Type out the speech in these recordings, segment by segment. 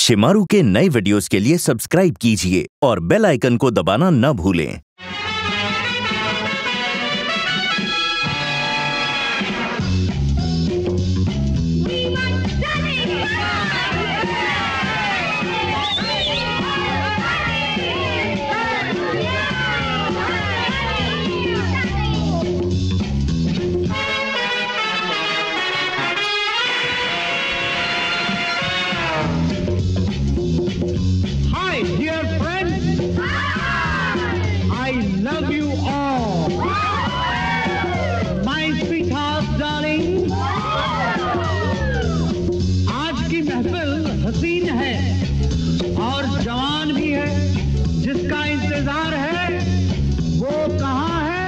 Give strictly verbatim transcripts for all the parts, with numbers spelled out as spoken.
शिमारू के नए वीडियोस के लिए सब्सक्राइब कीजिए और बेल आइकन को दबाना न भूलें। Hi, dear friends. I love you all. My sweetheart, darling. आज की महफिल हसीन है और जवान भी है। जिसका इंतजार है वो कहाँ है?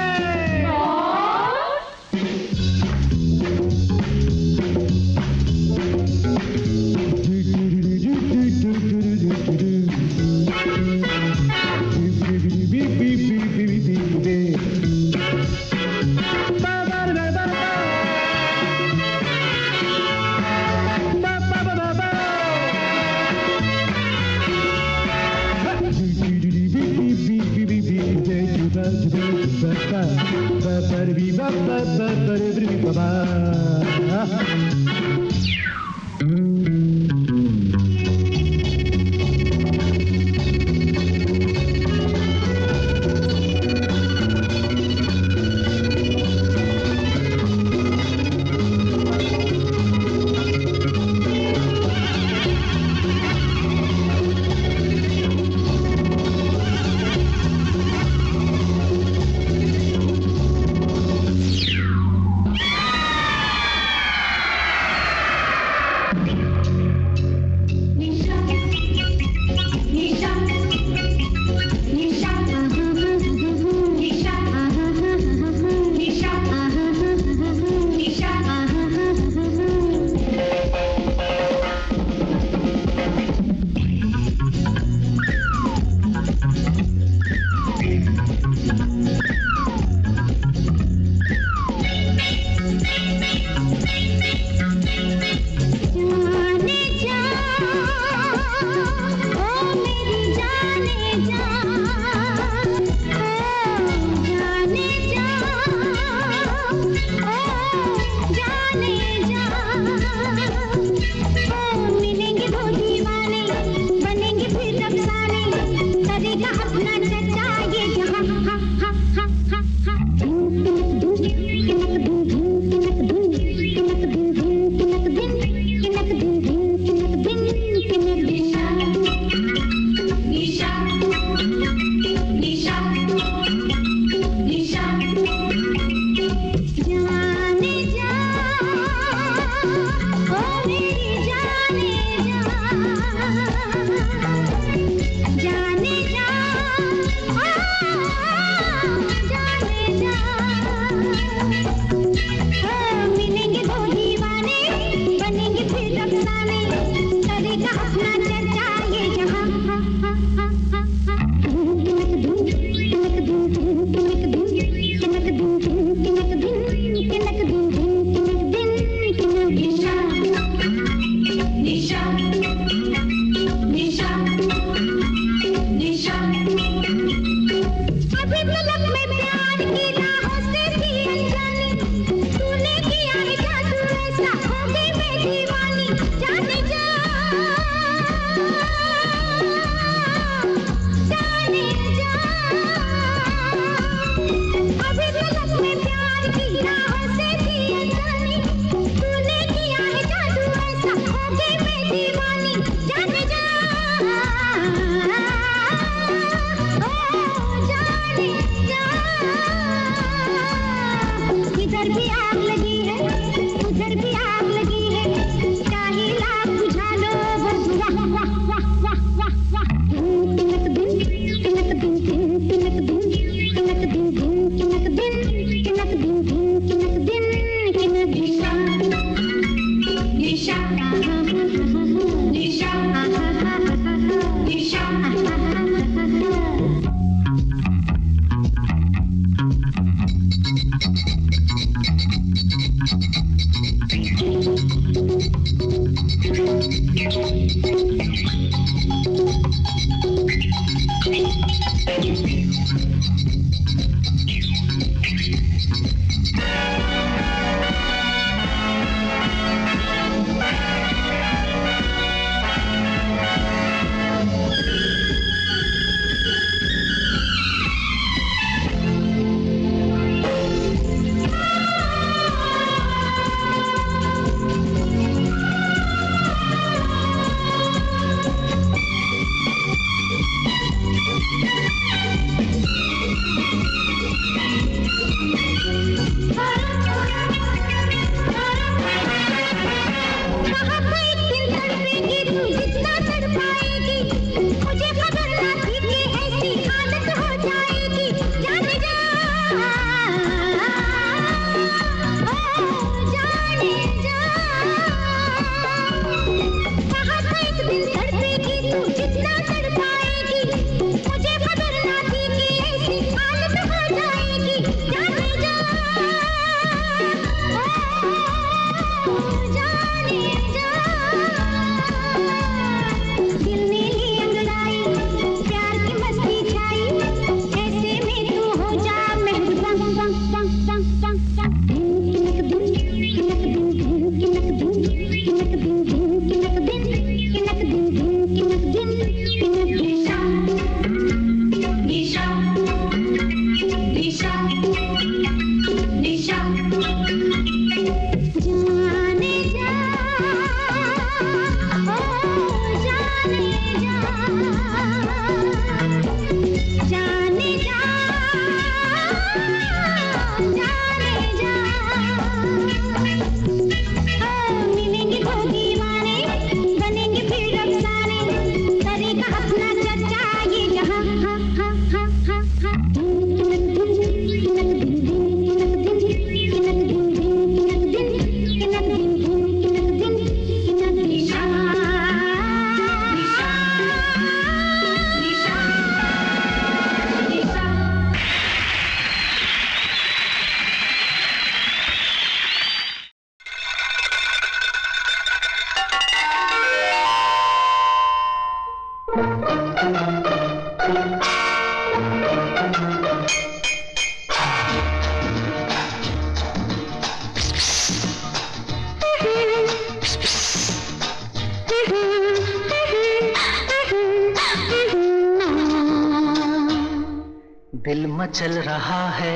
दिल मचल रहा है,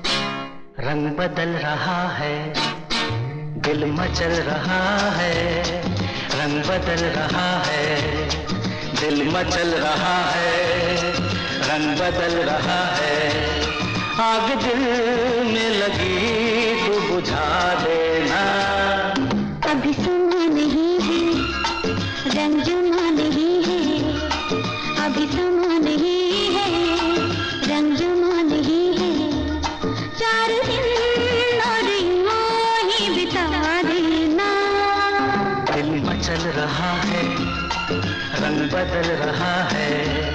रंग बदल रहा है, दिल मचल रहा है, रंग बदल रहा है, दिल मचल रहा है, रंग बदल रहा है, आग दिल में लगी तू बुझा देना। अभी सुना नहीं है, रंग जुमा नहीं है, अभी सुना नहीं है, रंग जुमा नहीं है, चार दिन और यूं ही बिता देना। दिल मचल रहा है, रंग बदल रहा है,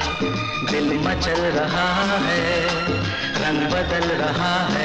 दिल मचल रहा है, रंग बदल रहा है।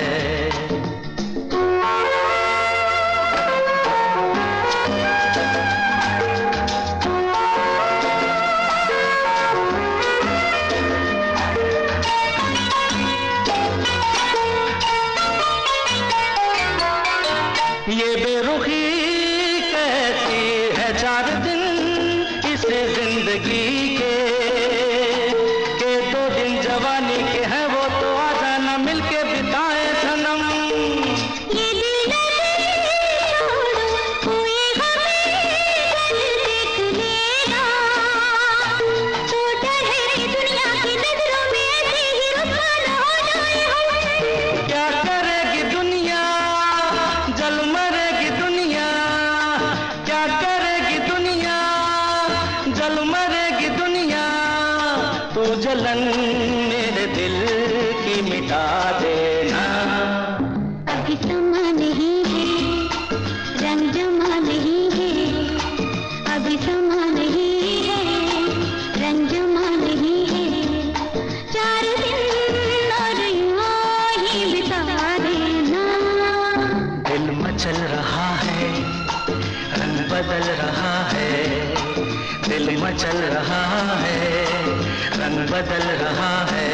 ये बेरुखी कैसी है चार दिन इस जिंदगी के, के दो दिन जवानी के हैं वो तो आ जाना मिलके बिताए सनम। ये दिल छोड़ो कोई हमें देख लेगा, तो डर है कि दुनिया की नजरों में ऐसे ही रुसवा न हो जाए हम। क्या करेगी दुनिया, जल मरेगी दुनिया, क्या करेगी दुनिया, जल मरेगी दुनिया, तू जलन मेरे दिल की मिटा देना। अभी समा नहीं है, रंग जमा नहीं है, अभी समा नहीं है, रंग जमा नहीं है, चार दिन और यूं ही बिता देना। दिल मचल रहा है, रंग बदल रहा है, दिल मचल रहा है, रंग बदल रहा है।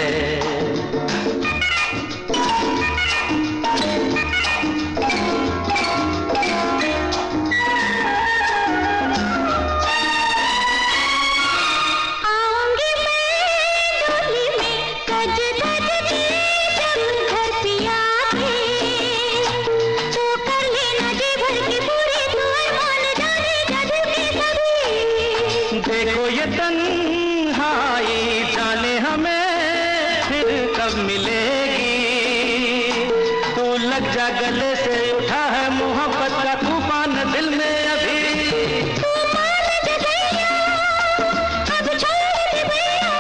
देखो ये तन्हाई जाने हमें फिर कब मिलेगी, तू लग जा गले से उठा है मोहब्बत का तूफान दिल में अभी। अब छोड़ दे भैया,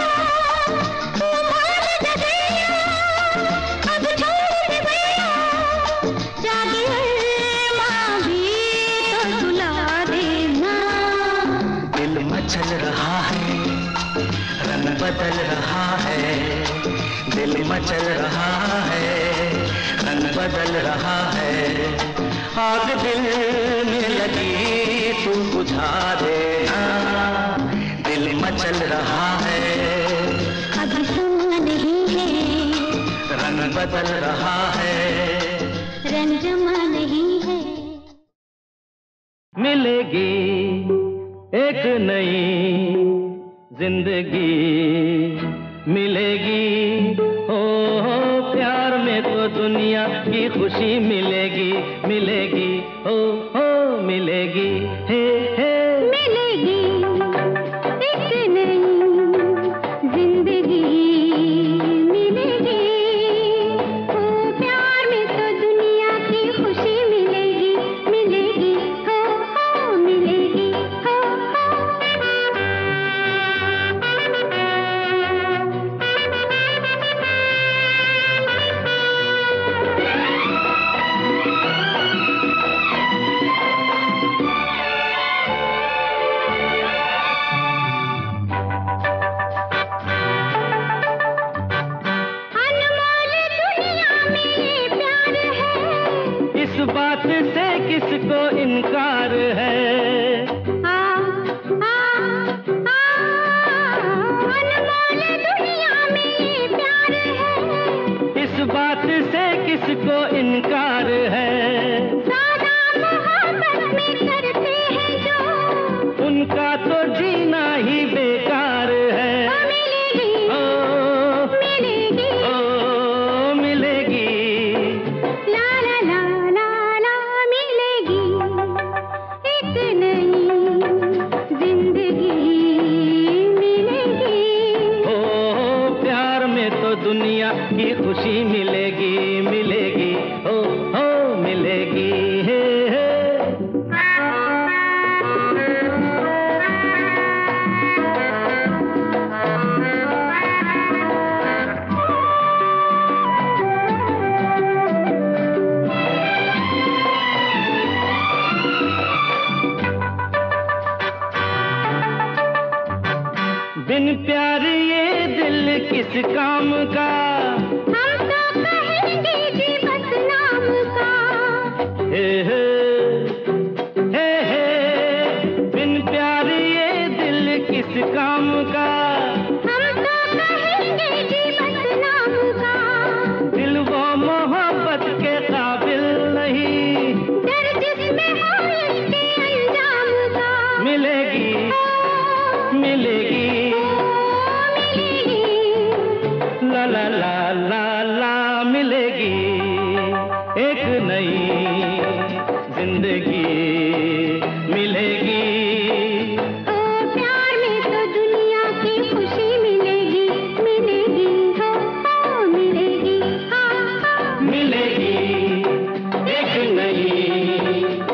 अब छोड़ दे भैया, जागे माँ भी तो सुला देना। दिल मचल रहा है, रंग बदल रहा है, दिल मचल रहा है, रंग बदल रहा है। आग दिल में लगी तू बुझा देना, दिल मचल रहा है, अभी सुना नहीं है, रंग बदल रहा है, रंग जमा नहीं है। मिलेगी एक नई जिंदगी, मिलेगी हो, हो प्यार में तो दुनिया की खुशी मिलेगी, मिलेगी हो, हो मिलेगी हे हे। मिलेगी एक नई जिंदगी, मिलेगी हो, प्यार में तो दुनिया की खुशी मिलेगी, मिलेगी हो, हो मिलेगी हो, हो। इस बात से किसको इनकार है, आ, आ, आ, अनमोल दुनिया में ये प्यार है। इस बात से किसको इनकार है, सादा मोहब्बत में करते हैं जो, उनका तो जीना ही बेकार है। मिलेगी ओ मिलेगी ओ मिलेगी, ला ला ला ला ला मिलेगी एक नई जिंदगी, मिलेगी ओ प्यार में तो दुनिया की खुशी मिलेगी, मिलेगी ओ हो मिलेगी हे हे। बिन प्यार ये दिल किस काम का, हम तो कहेंगे जी बस नाम का, हे हे हे हे। बिन प्यार ये दिल किस काम का, हम तो कहेंगे जी बस नाम का। दिल वो मोहब्बत के काबिल नहीं, डर जिसमें हो इसके अंजाम का। मिलेगी मिलेगी ला ला ला ला ला मिलेगी एक नई जिंदगी, मिलेगी ओ प्यार में तो दुनिया की खुशी मिलेगी, मिलेगी हो, हो मिलेगी हा, हा। मिलेगी एक नई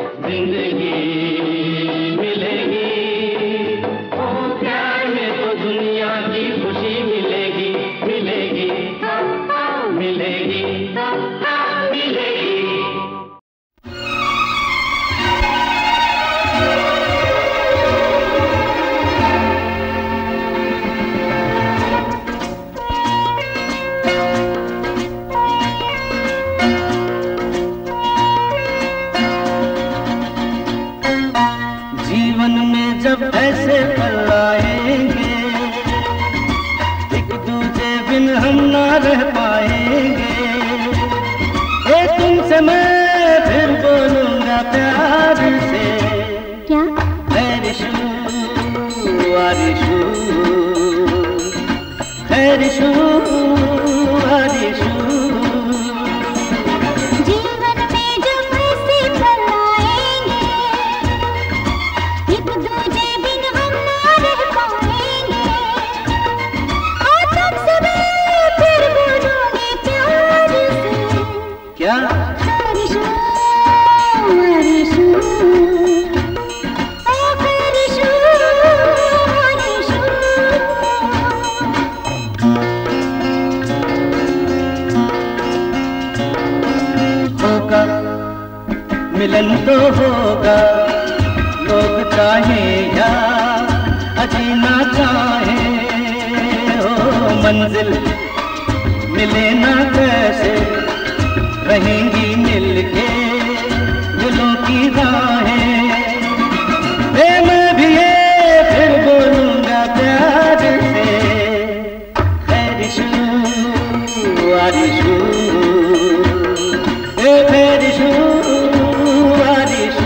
जिंदगी, मिलेगी ओ प्यार में तो दुनिया हम ना रह पाएंगे। ए तुमसे मैं फिर बोलूंगा प्यार से। क्या? खैरिशू आरिशू, खैरिशू आरिशू। जीवन में जब ऐसे पल आएंगे, एक दूजे बिन हम ना रह पाएंगे। और तुमसे मैं फिर बोलूंगी प्यार से। क्या? खैरिशू आरिशू, ओ खैरिशू आरिशू। होगा मिलन तो होगा, लोग चाहे या अजीना चाहे। हो मंजिल मिले ना कैसे रहेंगी मिलके दिलों की राहें। ए मैं भी ये फिर बोलूंगा प्यार से। खैरिशू आरिशू, ए खैरिशू आरिशू।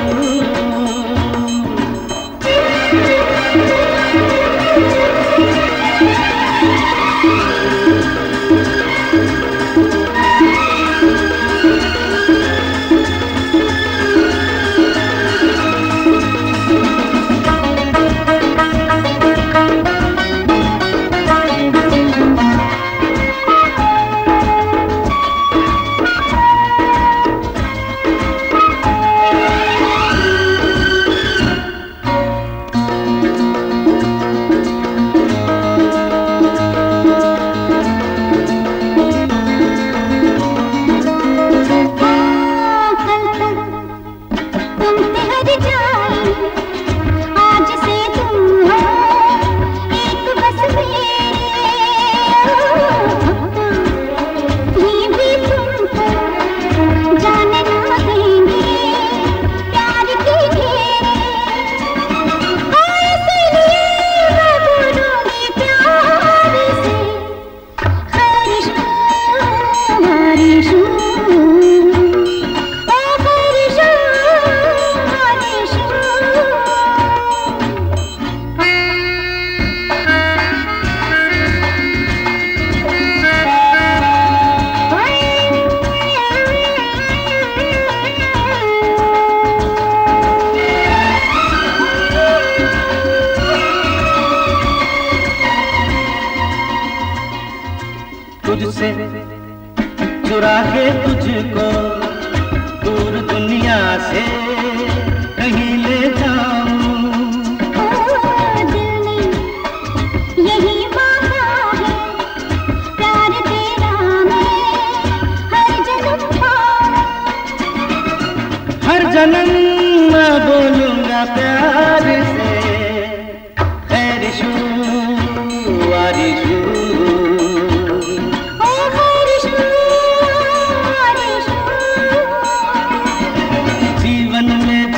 तुझसे चुरा के तुझको दूर दुनिया से कहीं ले जाऊं। दिल ने यही मांगा है, प्यार तेरा मैं हर जन्म पाऊं। हर जन्म मैं बोलूंगा प्यार से। खैरिशू आरिशू, जीवन में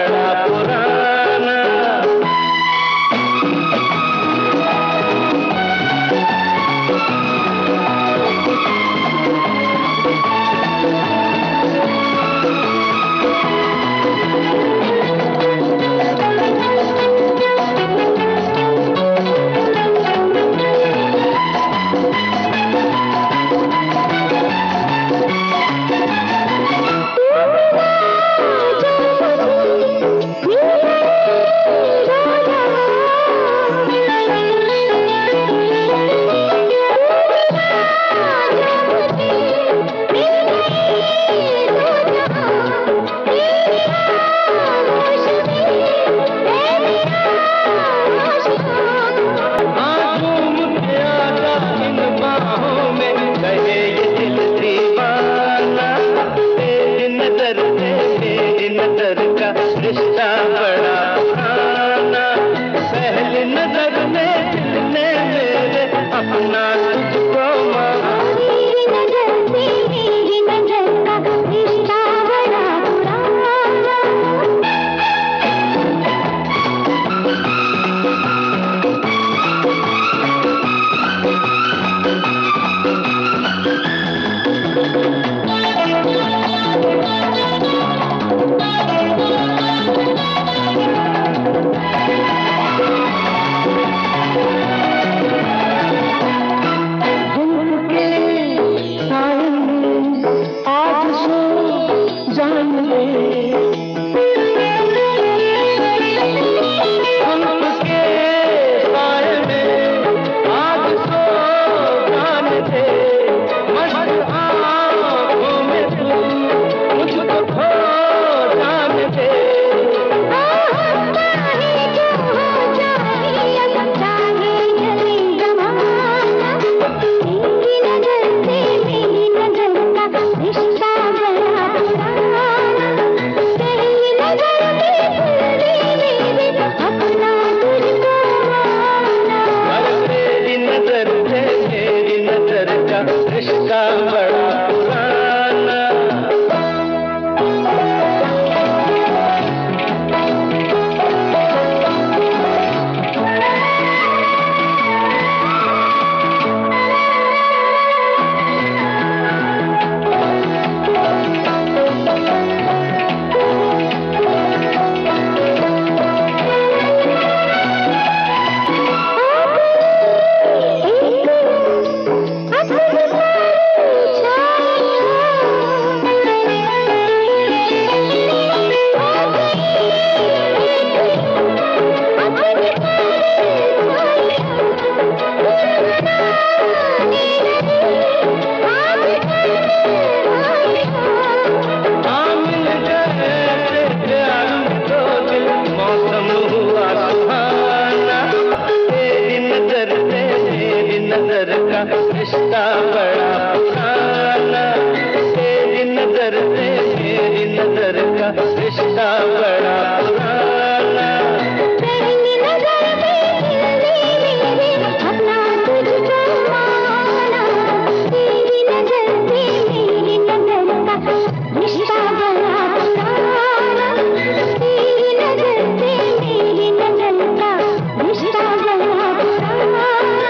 बड़ा पुराना। रिश्ता बड़ा पुराना, तेरी नजर से मेरी नजर का रिश्ता बड़ा पुराना। तेरी नजर में दिल मेरे अपना तुझको माना, तेरी नजर से मेरी नजर का रिश्ता बड़ा पुराना, तेरी नजर से मेरी नजर का रिश्ता बड़ा पुराना।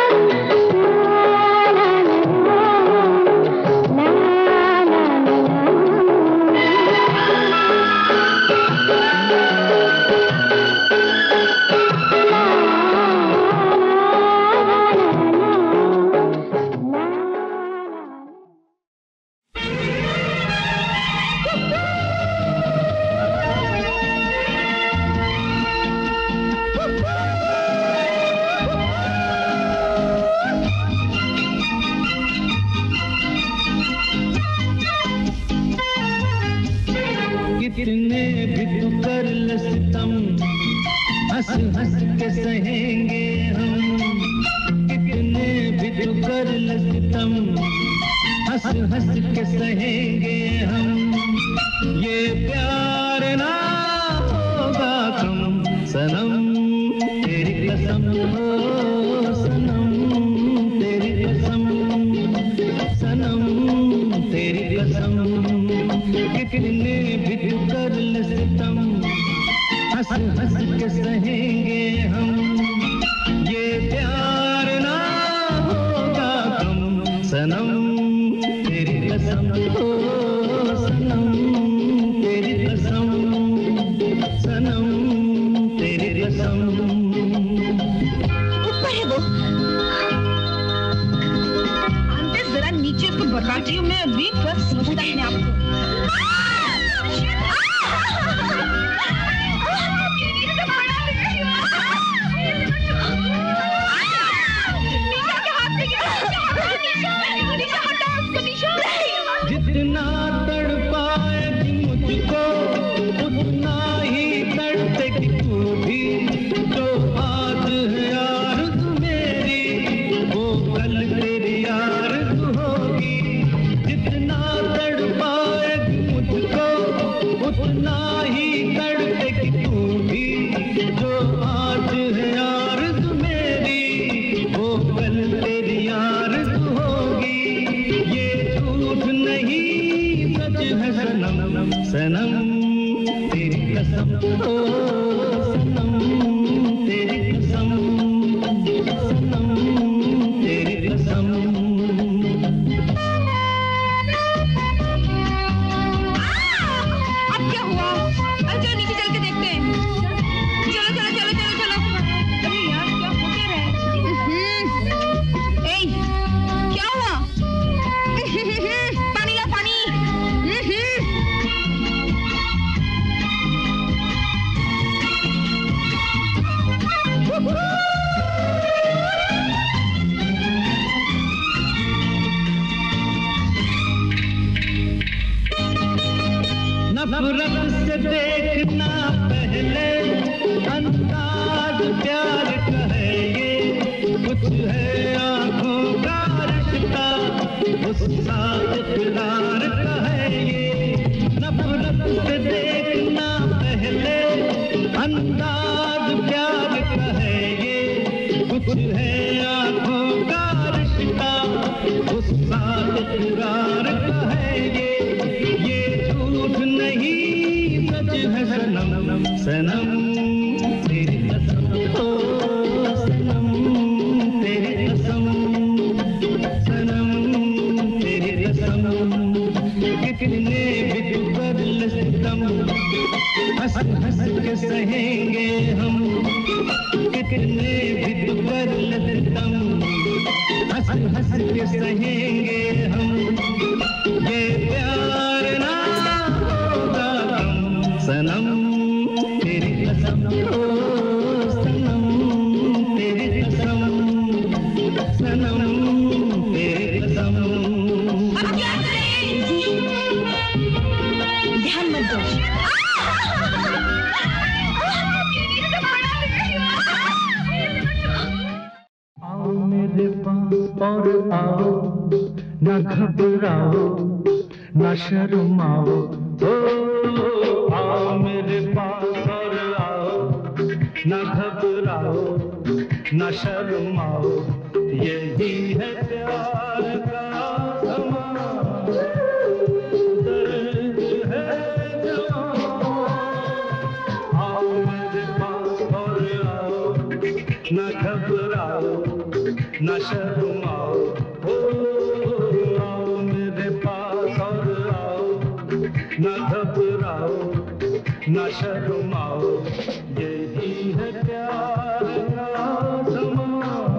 कितने भी तू कर ले सितम, हंस हंस के सहेंगे हम। कितने भी तू कर ले सितम, हंस हंस के सहेंगे हम। ये प्यार ना होगा कम सनम, तेरी कसम हो सनम, तेरी कसम सनम, तेरी कसम। कितने भी तू कर ले सितम, हंस हंस के सहेंगे हम, ये प्यार ना होगा गम। सनम तेरी कसम, ओ सनम तेरी कसम, सनम तेरी कसम। ऊपर है वो, अंदर जरा नीचे उसको बताती हूँ मैं अभी, फिर समझता है अपने आप को। जितना तड़पाएगी मुझको उतना ही तड़पेगी तू भी। जो आज है आरज़ू मेरी वो कल तेरी आरज़ू होगी। जितना तड़पाएगी मुझको उतना ही तड़पेगी तू भी। जो आज है आरज़ू मेरी वो कल तेरी आरज़ू होगी। ये झूठ नहीं सच है सनम, सनम तेरी कसम, ओ सनम तेरी कसम, सनम तेरी कसम। अब क्या हुआ? अरे चलो नीचे चल के देखते हैं। चलो चलो चलो चलो चलो। अरे यार क्या हो क्या रहा है? ए, क्या हुआ? पानी ला पानी। नफरत से देखना पहले अंदाज प्यार का है ये। कुछ है आंखों का रिश्ता गुस्सा इकरार का है ये। नफरत से देखना पहले अंदाज प्यार का है ये। कुछ है आंखों का रिश्ता गुस्सा इकरार का है ये। ये झूठ नहीं सच है सनम, सनम तेरी कसम, ओ सनम तेरी कसम, सनम तेरी कसम। कितने भी तू कर ले सितम हंस हंस के सहेंगे हम। कितने भी तू कर ले सितम हंस हंस के सहेंगे हम। ये प्यार ना होगा गम। सनम तेरी कसम, ओ सनम तेरी कसम, सनम तेरी कसम। अब क्या करें? ध्यान मत दो। आओ मेरे पास और आओ, ना घबराओ ना शर्माओ। ओ आओ मेरे पास और आओ, ना घबराओ ना शर्माओ। यही है प्यार का समा, दर्द है जवां। आओ मेरे पास और आओ, ना घबराओ ना शर्माओ। ओ आओ मेरे पास और आओ, ना घबराओ ना शर्माओ। यही है प्यार का समा,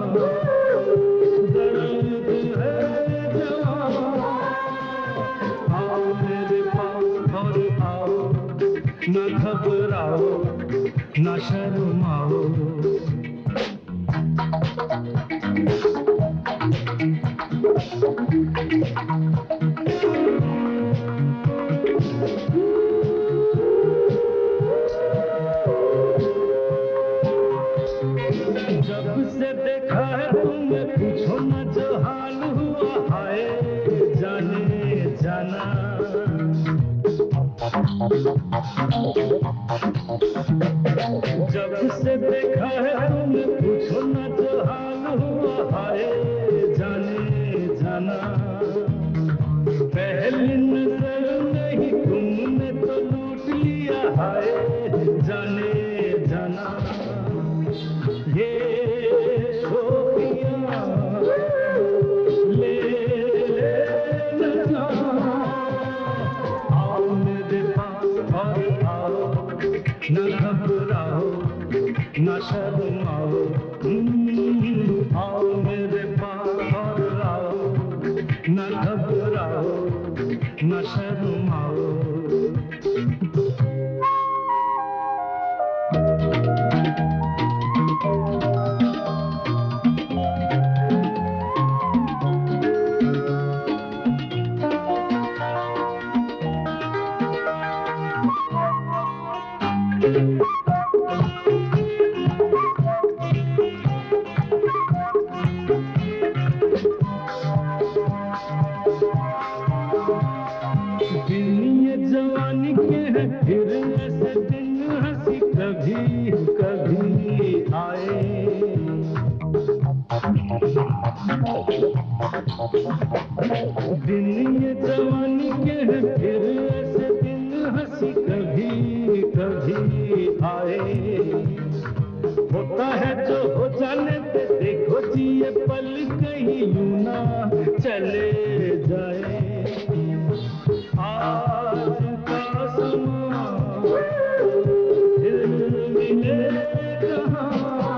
दर्द है जवां। आओ मेरे पास और आओ, ना घबराओ ना शर्माओ। जब से देखा है तुम्हें पूछो न जो हाल हुआ, हाय जाने जाना। जब से देखा है तुम्हें पूछो न जो हाल हुआ, हाय जाने जाना। पहली नजर में ही तुमने तो लूट लिया, हाय जाने ये शोखियाँ ले ले ना आओ मेरे पास और आओ न घबराओ न शर्माओ आओ मेरे पास और आओ न घबराओ न शर्माओ दिन ये जवानी के हैं फिर ऐसे दिन हंसी कभी कभी आए होता है जो हो जाने दे देखो जी ये पल कहीं यूं ना चले जाए आज का समा फिर मिले कहाँ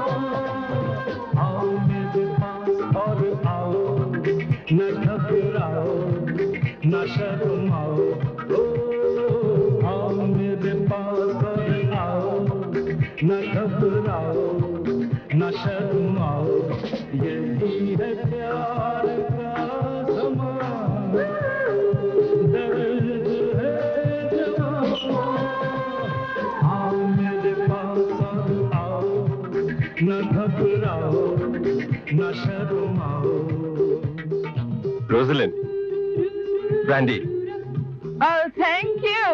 आओ मेरे पास और आओ न घबराओ न शर्माओ ओ आओ मेरे पास और आओ न घबराओ न शर्माओ यही है प्यार का समा दर्द है जवां आओ मेरे पास और आओ न घबराओ न शर्माओ Roselyn, brandy. Oh, thank you.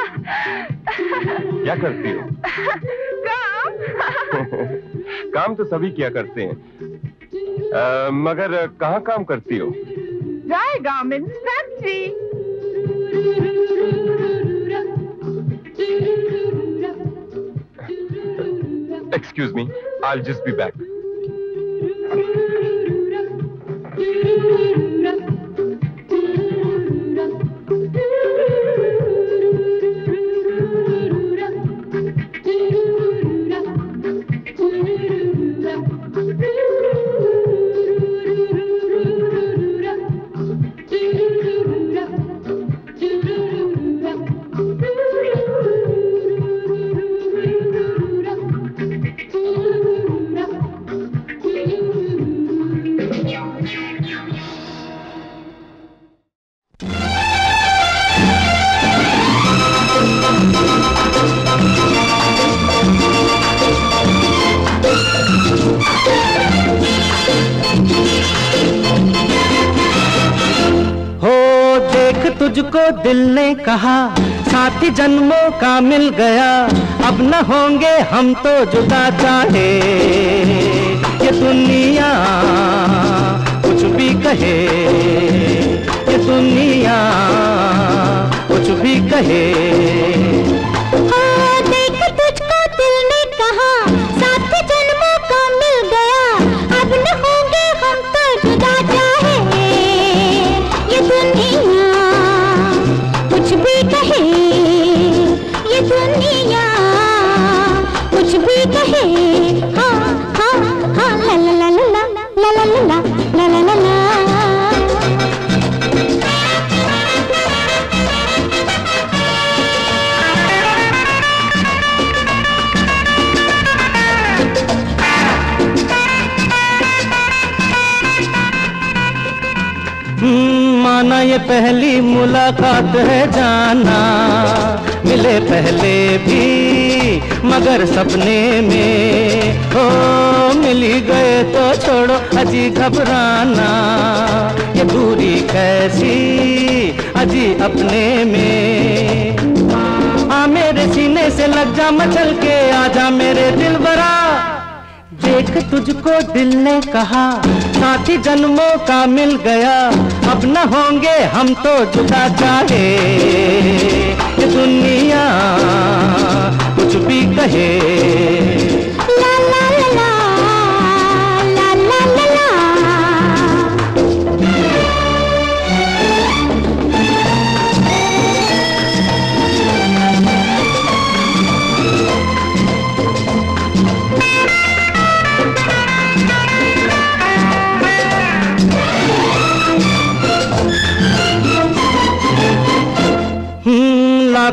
क्या करती हो? काम। काम तो सभी किया करते हैं, आ, मगर कहाँ काम करती हो? Dry garments factory. Excuse me, I'll just be back. तुझको दिल ने कहा साथी जन्मों का मिल गया अब न होंगे हम तो जुदा चाहे ये दुनिया कुछ भी कहे ये दुनिया कुछ भी कहे हाँ, देख तुझको दिल ने कहा साथी जन्मों का मिल गया अब न होंगे हम तो जुदा चाहे ये दुनिया कुछ भी कहे ये दुनिया कुछ भी कहे हाँ हाँ हाँ ला ला ला ला ला ला ला ला ला ला ला ला माना ये पहली मुलाकात है जाना मिले पहले भी मगर सपने में हो मिली गए तो छोड़ो अजी घबराना ये दूरी कैसी अजी अपने में आ मेरे सीने से लग जा मचल के आजा मेरे दिल बरा देख तुझको दिल ने कहा साथी जन्मों का मिल गया अब न होंगे हम तो जुदा चाहे ये दुनिया कुछ भी कहे ला ला ला ला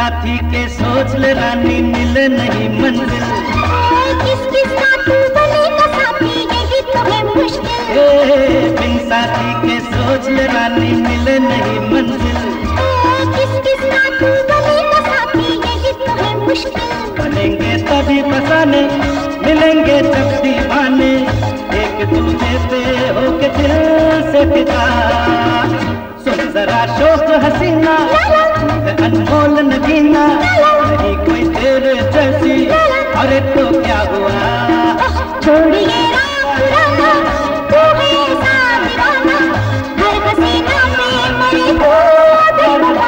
साथी के सोच ले रानी मिले नहीं मंजिल। किस किस का तू बनेगा साथी यही तो है मुश्किल। ए, बिन साथी के सोच ले रानी मिले नहीं मंजिल। किस किस का तू बनेगा साथी यही तो है मुश्किल। बनेंगे तभी फसाने मिलेंगे जब दीवाने, एक दूजे पे होके दिल से फिदा। सुन जरा शोक हसीना अनमोल नगीना, नहीं कोई तेरे जैसी, अरे तो क्या हुआ। छोड़िए राम पुराना तू है ऐसा दीवाना, हर हसीना में मरे वो दिलवा।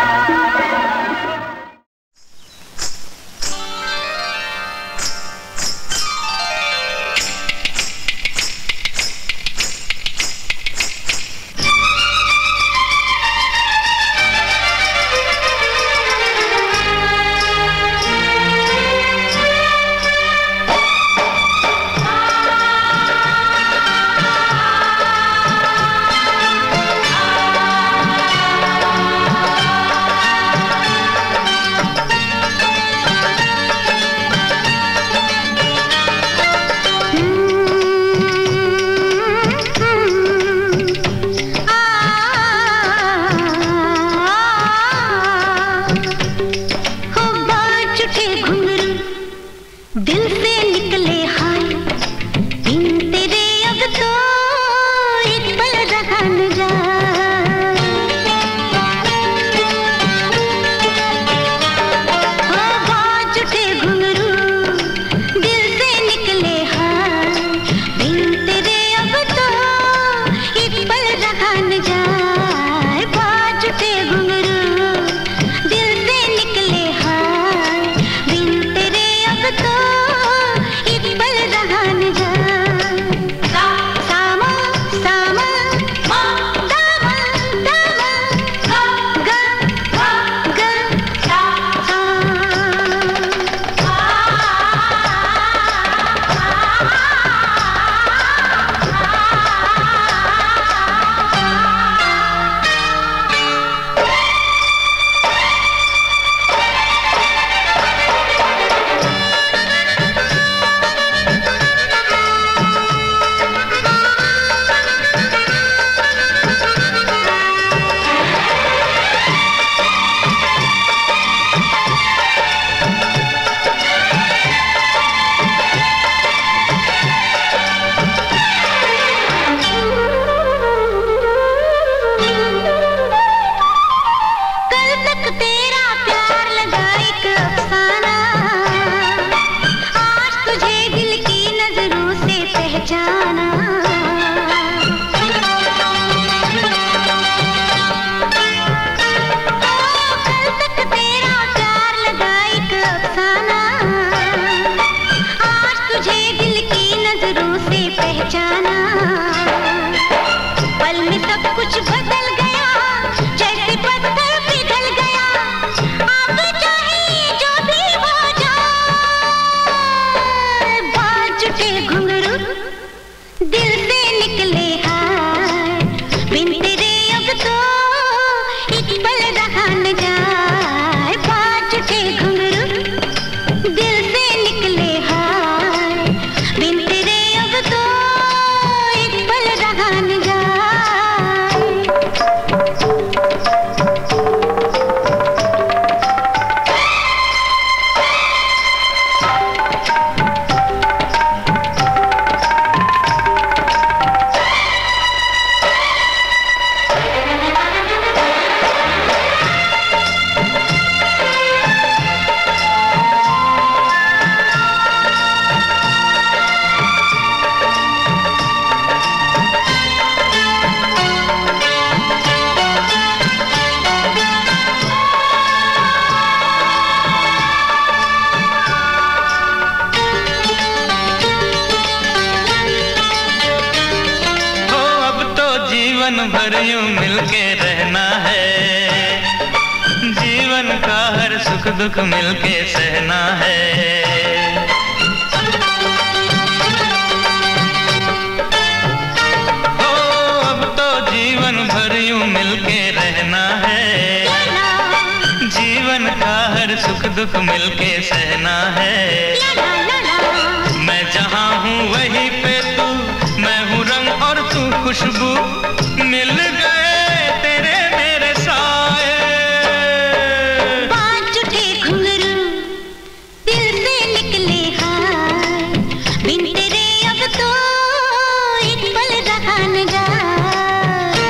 जीवन भर यूं मिलके रहना है, जीवन का हर सुख दुख मिलके सहना है। हो अब तो जीवन भर यूं मिलके रहना है, जीवन का दुख मिलके सहना है। मैं जहाँ हूँ वहीं पे तू, मैं हूँ रंग और तू खुशबू, मिल गए तेरे मेरे साए। बाज उठे घुंघरू दिल से निकले हाय, बिन तेरे अब तो एक पल रहा न जाए।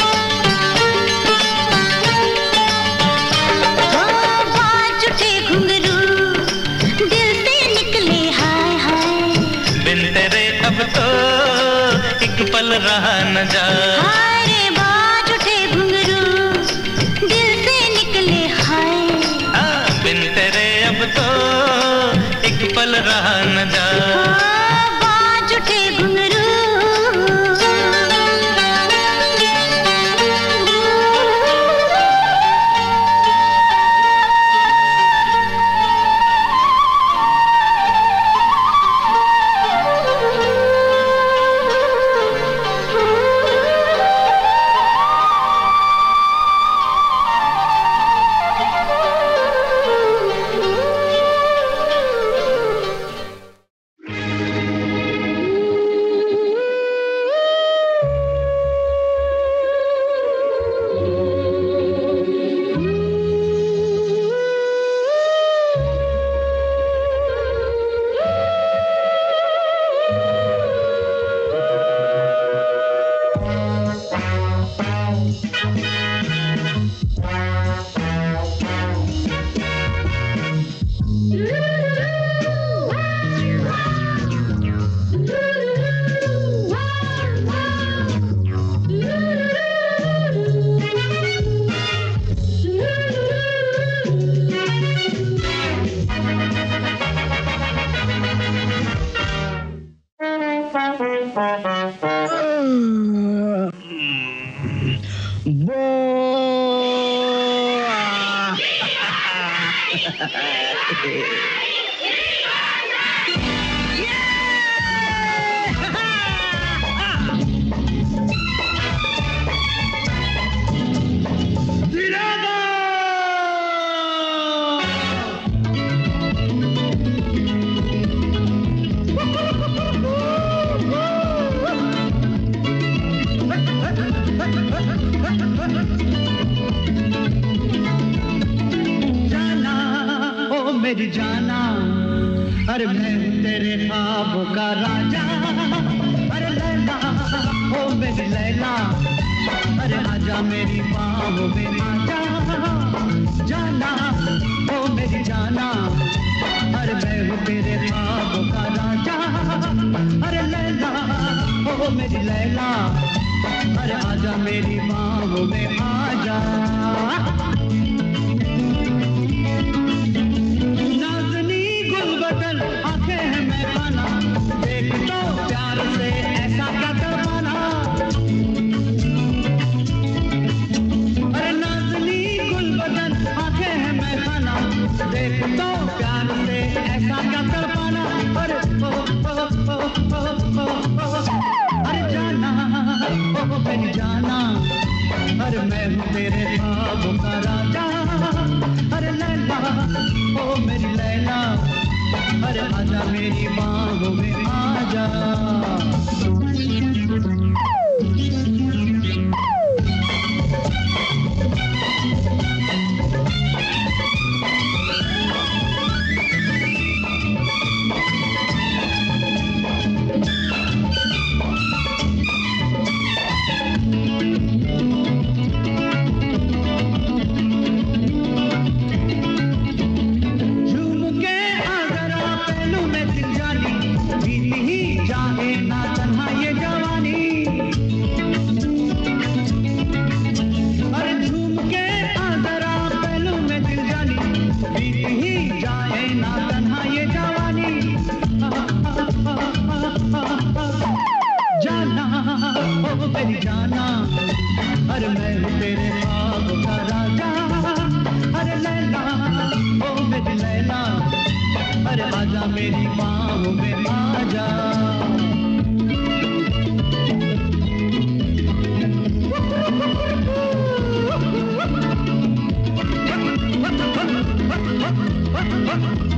ओ बाज उठे घुंघरू दिल से निकले हाय हाय, बिन तेरे अब तो एक पल रहा न जाए। हाय रे बाज उठे घुंघरू दिल से निकले हाय, हाँ, बिन तेरे अब तो एक पल रहा न जाए। बाज उठे घुंघरू। मेरी जाना, अरे मैं तेरे ख्वाबों का राजा। अरे लैला ओ मेरी लैला, अरे आजा मेरी बाहों में आजा। जाना ओ मेरी जाना, अरे मैं हूँ तेरे ख्वाबों का राजा। अरे लैला ओ मेरी लैला, अरे आजा मेरी बाहों में आजा। आंखें हैं मैं खाना, देख तो प्यार से ऐसा क्या करवाना। अरे नाज़नी गुल बदन, आंखें हैं मैं खाना, देख तो प्यार से ऐसा क्या करवाना। अरे ओ ओ ओ ओ ओ ओ, अरे जाना ओ मेरी जाना, अरे मैं हूँ तेरे ख्वाबों का राजा। अरे लैला ओ मेरी लैला, अरे आजा मेरी बाहों में आजा। मेरी जाना, अरे मैं हूँ तेरे ख्वाबों का राजा। अरे लैला ओ मेरी लैला, अरे आजा मेरी बाहों में आजा।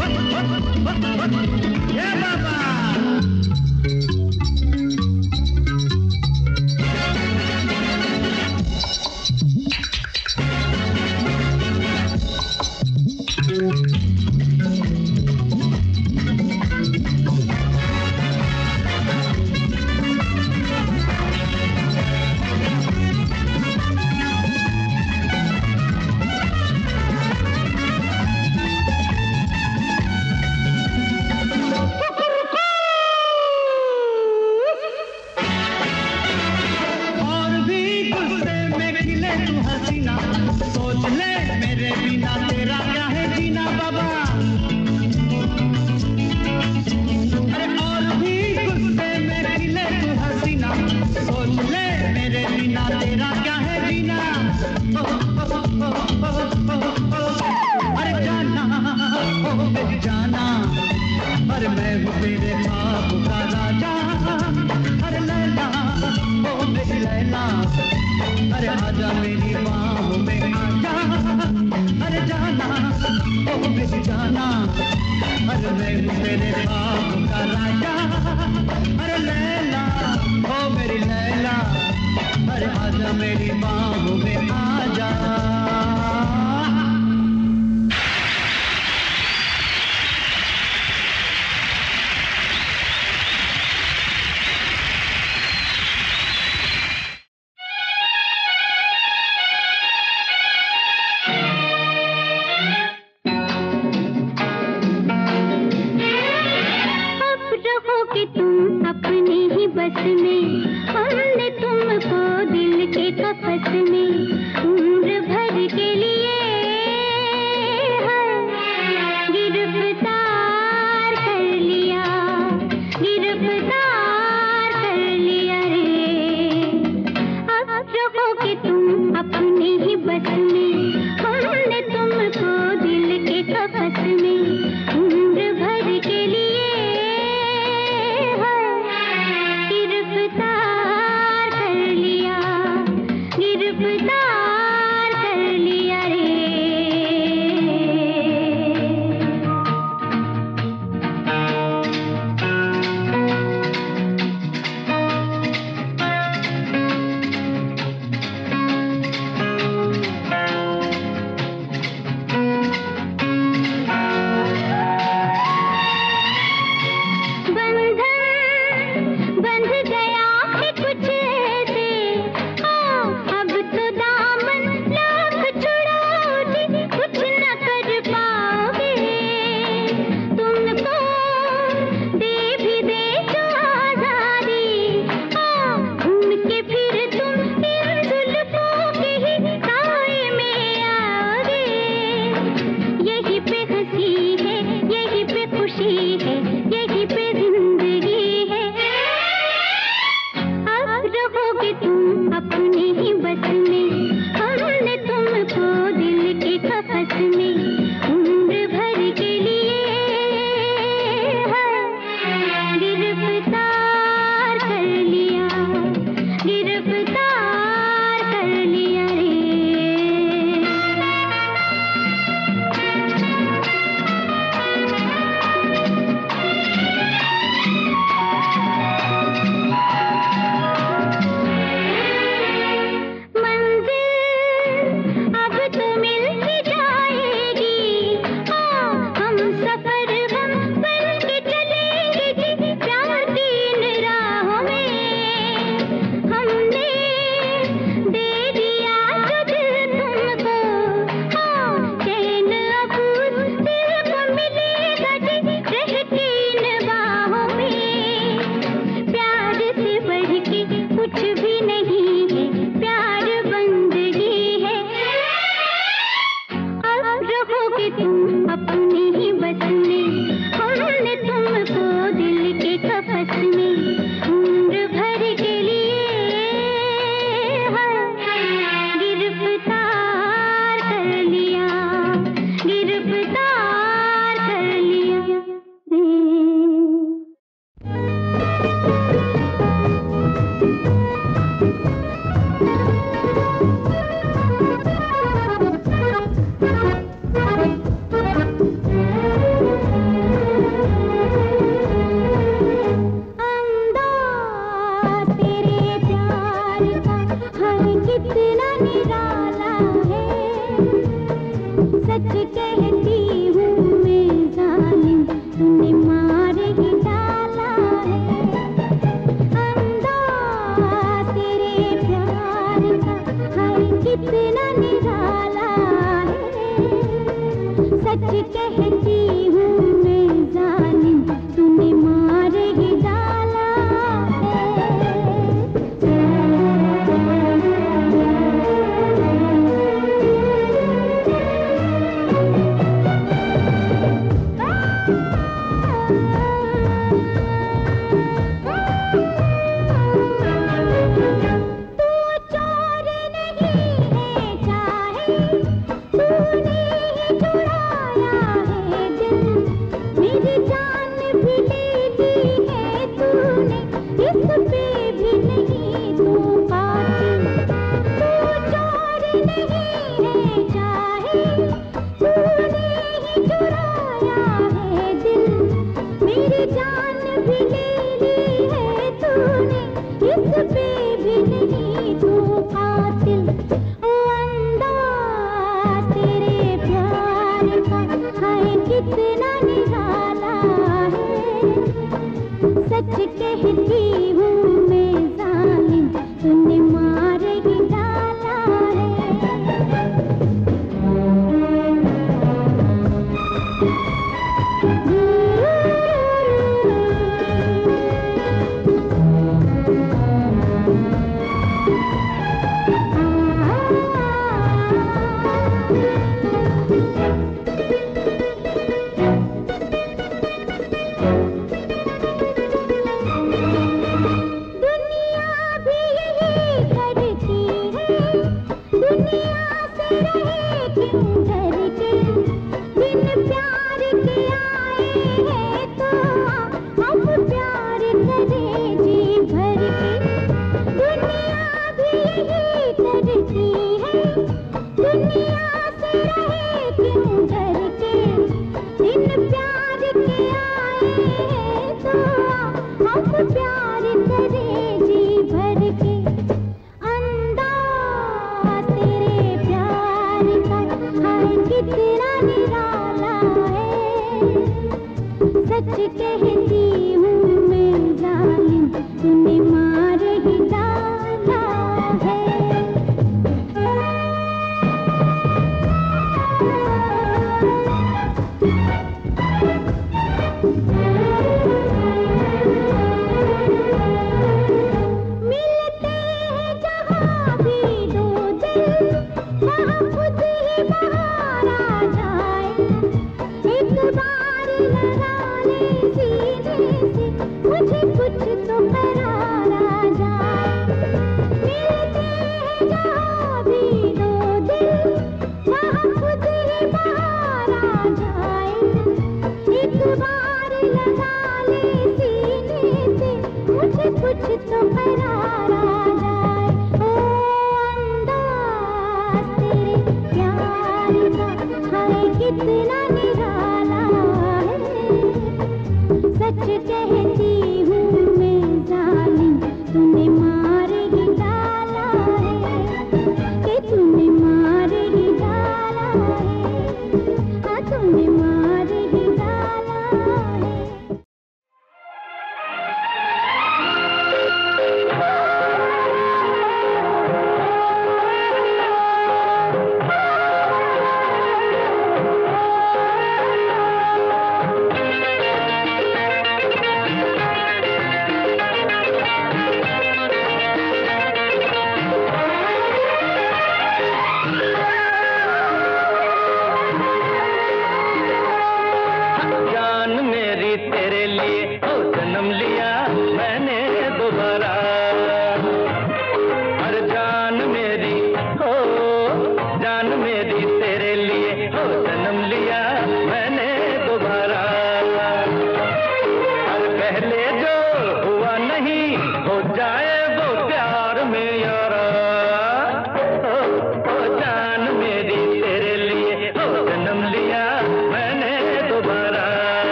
बस में हमने तुमको दिल के कफस कितना निराला है, सच कहती हूँ मैं जालिम तूने मार ही डाला है। अंदाज़ तेरे प्यार का हाय कितना निराला है, सच कहती हूँ मैं जालिम तूने मार ही डाला है। कितना निराला है, सच कहती हूँ मैं जालिम तूने मार ही डाला है।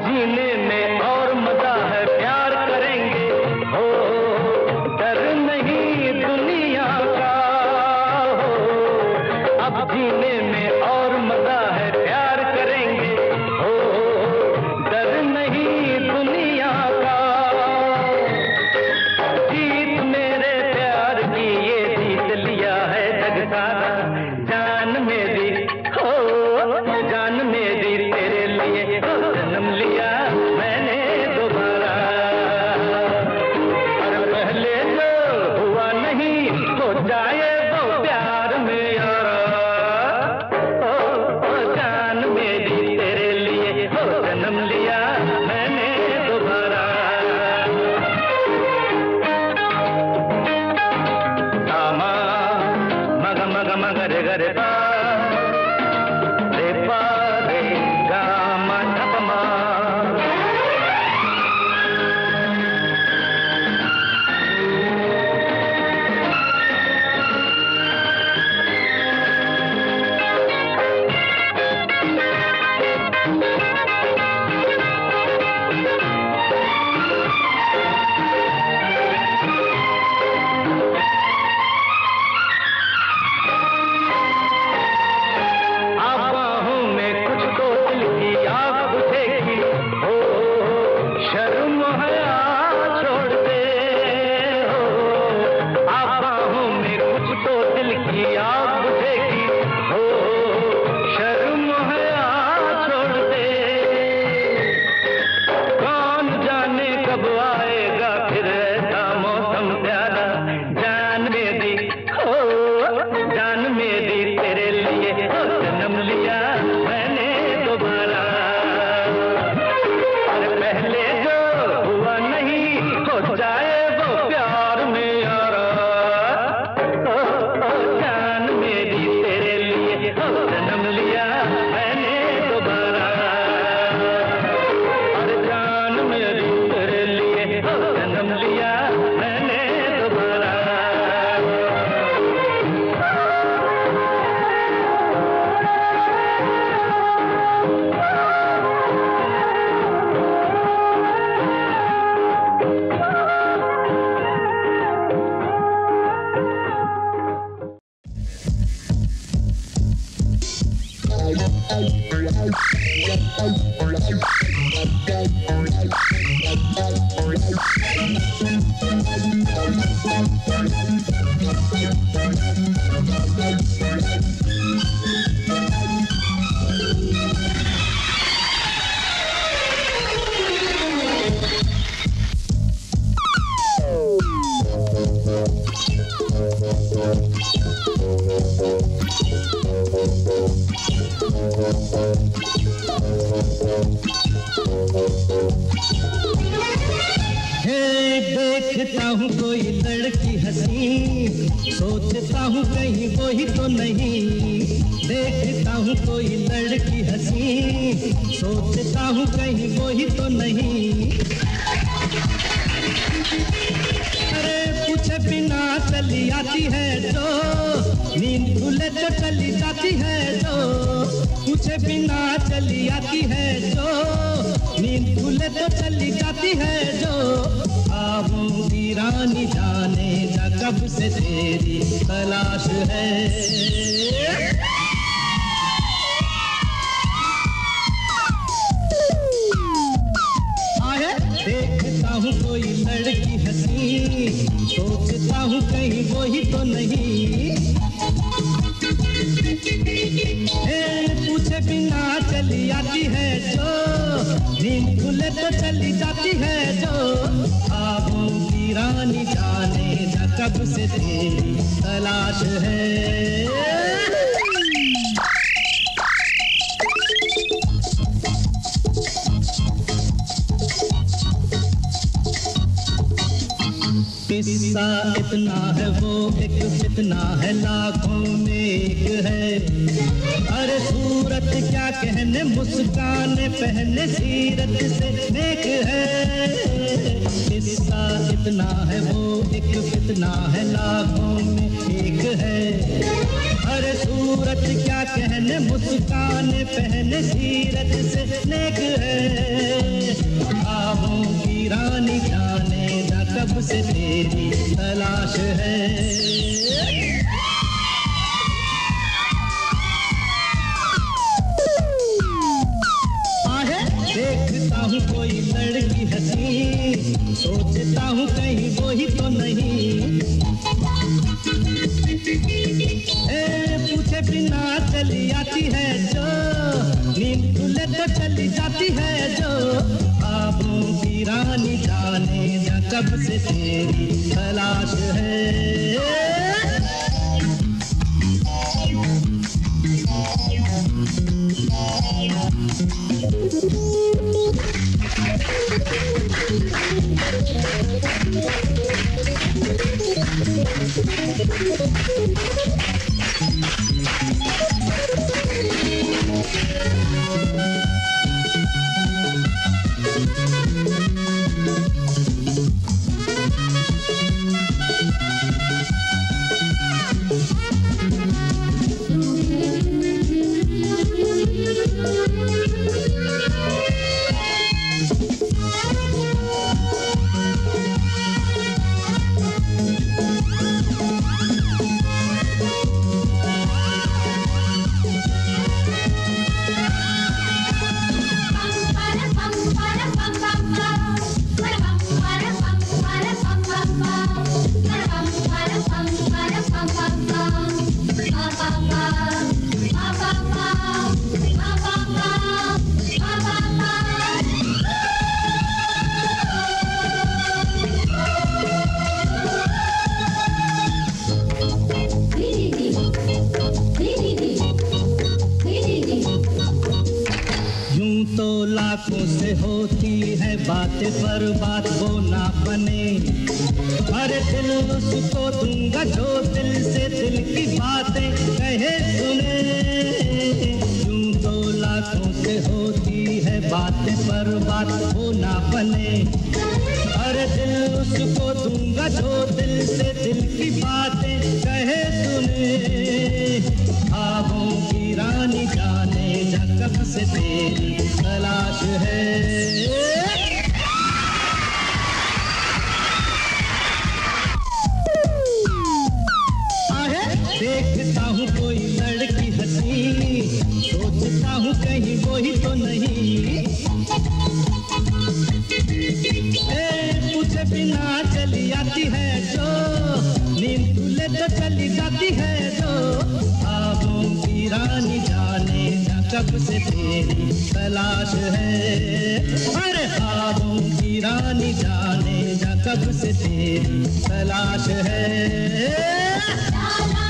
जीने में और मजा है, प्यार करेंगे हो, डर नहीं दुनिया का हो। अब जीने में और मजा है, प्यार करेंगे हो, डर नहीं दुनिया का। जीत मेरे प्यार की ये जीत लिया है जग सारा, जान मेरी हो, जान मेरी तेरे लिए जन्म लिया मैंने दोबारा। और पहले जो हुआ नहीं हो जाए वो प्यार में यारा। ओ, ओ जान मेरी तेरे लिए हो जन्म लिया मैंने दोबारा। सामा मग मग मग रे ग रे पा रे पा रे गा मा ध प मा। आप बाहों में कुछ तो दिल की आग बुझेगी हो, शर्म हया छोड़ दे हो। आप बाहों में कुछ तो दिल की आग बुझेगी हो, शर्म हया छोड़ दे। कौन जाने कब आएगा फिर ऐसा मौसम प्यारा, जान मेरी हो, जान मेरी तेरे लिए हो जन्म लिया मैंने दोबारा। और पहले जो हुआ नहीं हो जाए वो प्यार में यारा। ओ, ओ जान मेरी तेरे लिए हो जन्म लिया मैंने दोबारा। और जान मेरी तेरे लिए हो जन्म लिया मैंने दोबारा। हे देखता हूँ कोई लड़की हंसी, सोचता हूँ कहीं वो ही तो नहीं। देखता हूँ कोई लड़की हंसी, सोचता हूँ कहीं वो ही तो नहीं। अरे पूछे बिना चली आती है जो, नींद खुले तो चली जाती है जो। पूछे बिना चली आती है जो, नींद खुले तो चली जाती है जो। आऊंगी रानी जाने जा कब से तेरी तलाश है। आए देखता हूँ कोई लड़की हंसी, सोचता हूँ कहीं वो ही तो नहीं। हे पूछे बिना चली आती है जो, नींद खुले तो चली जाती है जो। आऊंगी रानी जाने जा कब से तेरी तलाश है। किस्सा इतना है वो एक फितना है, लाखों में एक है। अरे सूरत क्या कहने, मुस्कान पहने सीरत से नेक है। किस्सा इतना है वो एक फितना है, लाखों में एक है। अरे सूरत क्या कहने, मुस्कान पहने सीरत से नेक है। रानी जाने जा कब से तेरी तलाश है। आहे देखता हूँ कोई लड़की हंसी, सोचता हूँ कहीं वो ही तो नहीं। ए पूछे बिना चली आती है जो, नींद खुले तो चली जाती है जो। ख्वाबों की रानी जाने जा कब से तेरी तलाश है। लाखों से होती है बातें पर बात वो ना बने। अरे दिल उसको दूंगा जो दिल से दिल की बातें कहे सुने। यूं तो लाखों से होती है बातें पर बात वो ना बने। अरे दिल उसको दूंगा जो दिल से दिल की बातें कहे सुने। ख्वाबों की रानी जाने जा कब से तेरी तलाश है। आहे देखता हूँ कोई लड़की हंसी, सोचता हूँ कहीं वो ही तो नहीं। ए पूछे बिना चली आती है जो, नींद खुले तो चली जाती है जो। ख्वाबों की रानी जाने जा कब से तेरी तलाश है। अरे ख्वाबों की रानी जाने जा कब से तेरी तलाश है।